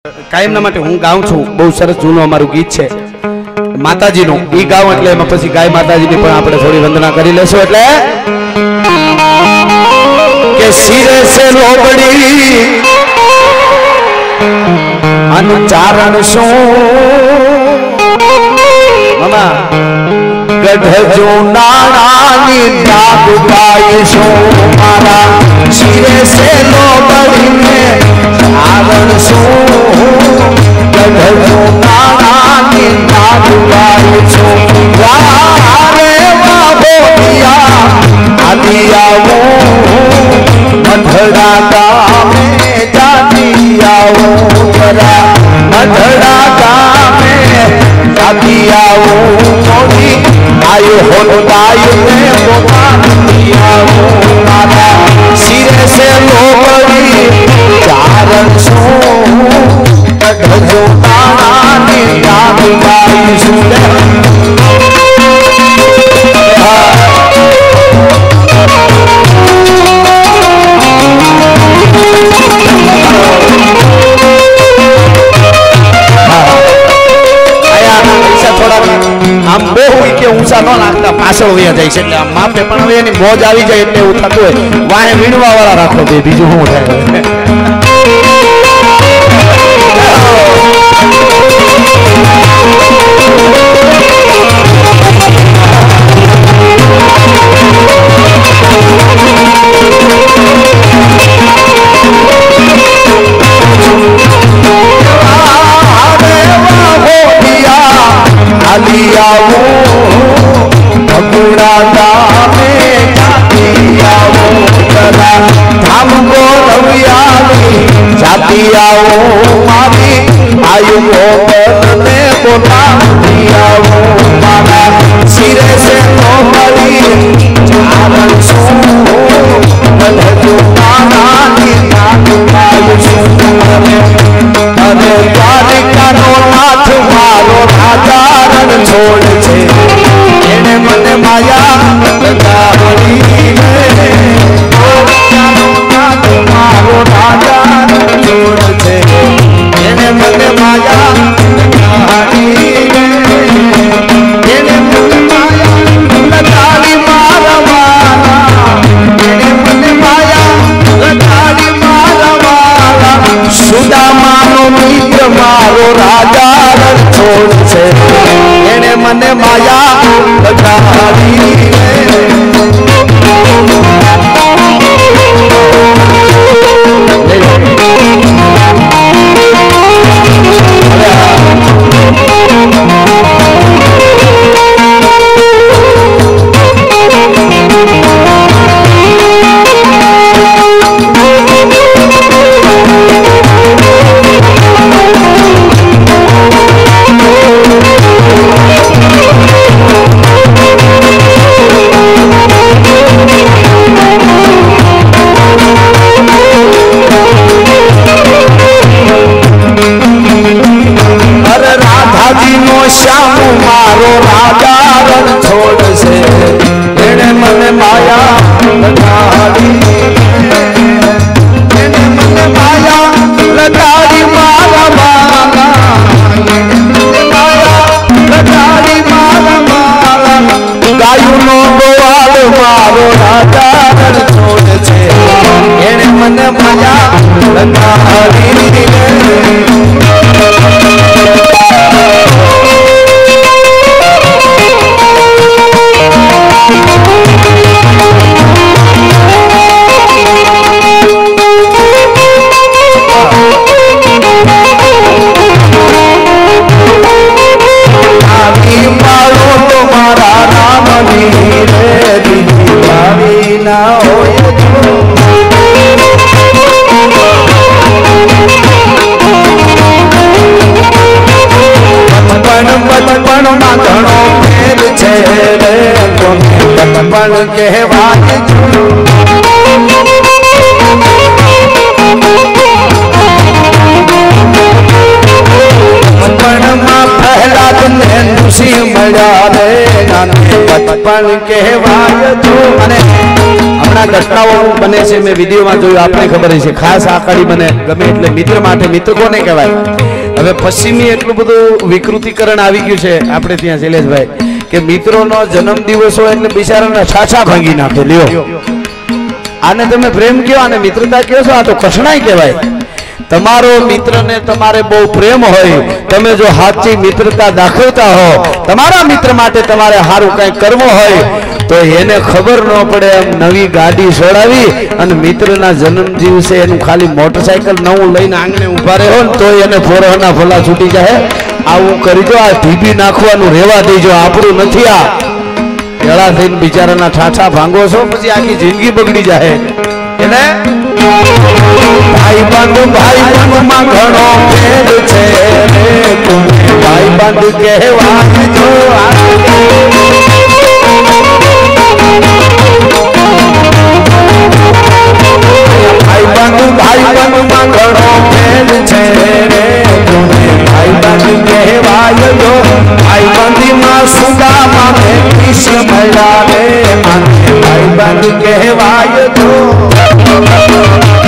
कायमना माटे हूँ गाऊं छूं बहुत सरस जूनो अमारू गीत छे माताजीनुं ई गाऊं એટલે એમાં પછી ગાય માતાજીની પણ આપણે થોડી વંદના કરી લેશું એટલે કે સિરે સે લોબડી अनुचारण शो मामा गढ़ जो नानी दाग गाय शो मारा सिरे से लोबड़ी में आरण शो गढ़ जो नानी दाग गाय शो वारे वाहो दिया आदिया वो मधड़ा गामे जातिया वो जरा मधड़ा गामे जातिया वो मोदी आयु हो गायु में बोला दिया वो मारा सिरे से लोबड़ी चारण सो गढ़ो नानी दाग गाय शो आम बहु के ऊंचा न नाखता पाछळ वया जाय छे એટલે આ માપે પણ હવે એની મોજ આવી જાય એટલે એવું થતું હોય વાહે વીણવા વાળા રાખો બે બીજું શું થાય आयु ने बोला दिया वो मारा सिरे से लोबड़ी चारण सो गढ़ो नानी दाग गाय शो अरे द्वारिका नो नाथ मारो राजा रण छोड़ छे एने मने माया लगाड़ी द्वारिका नो नाथ मारो राजा रण छोड़ छे एने मने माया लगाड़ी एने मने माया लगाड़ी मारा मारा एने मने माया लगाड़ी मारा मारा सुदामा नो मित्र मारो राजा रण छोड़ छे एने मने माया लगाड़ी श्याम मारो राजा रण छोड़ से एने मने माया लगाड़ी एने मने माया लगाड़ी मारा मारा एने माया लगाड़ी मारा मारा गायु नो गोवाल मारो राजा रण छोड़ से एने मने माया लगाड़ी बचपन कहवाय जो ઘણા ઘટનાઓ બને છે મેં વિડીયોમાં જોયું આપણે ખબર છે ખાસ આ કડી મને ગમે એટલે મિત્ર માટે મિત્ર કોને કહેવાય હવે પશ્ચિમી એટલું બધું વિકૃતિકરણ આવી ગયું છે આપણે ત્યાં શૈલેષભાઈ કે મિત્રોનો જન્મ દિવસ હોય એટલે બિચારાના છાછા ભાંગી નાખે લ્યો આને તમે પ્રેમ કયો આને મિત્રતા કયો છો આ તો કઠણાઈ કહેવાય તમારો મિત્રને તમારે બહુ પ્રેમ હોય તમે જો સાચી મિત્રતા દાખવતા હો તમારા મિત્ર માટે તમારે સારું કંઈ કરવું હોય તો એને ખબર ન પડે એમ નવી ગાડી છોડાવી અને મિત્રના જન્મ દિવસે એનું ખાલી મોટરસાયકલ નવું લઈને આંગણે ઉભા રહે ને તો એને ફોરહના ફોલા છૂટી જાય આવું કરી દો આ ઢીબી નાખવાનું રહેવા દેજો આપણું નથી આ એળા થઈને બિચારાના ઠાઠા ભાંગો છો પછી આખી જિંદગી બગડી જાય એને ભાઈબંધ માં ઘણો ભેદ છે ભાઈબંધ કહેવાય જો ભાઈબંધ માં ઘણો ભેદ છે ભાઈબંધ કહેવાય જો ભાઈબંધી માં સુદામા ને કૃષ્ણ મળ્યા રે ભાઈબંધ કહેવાય જો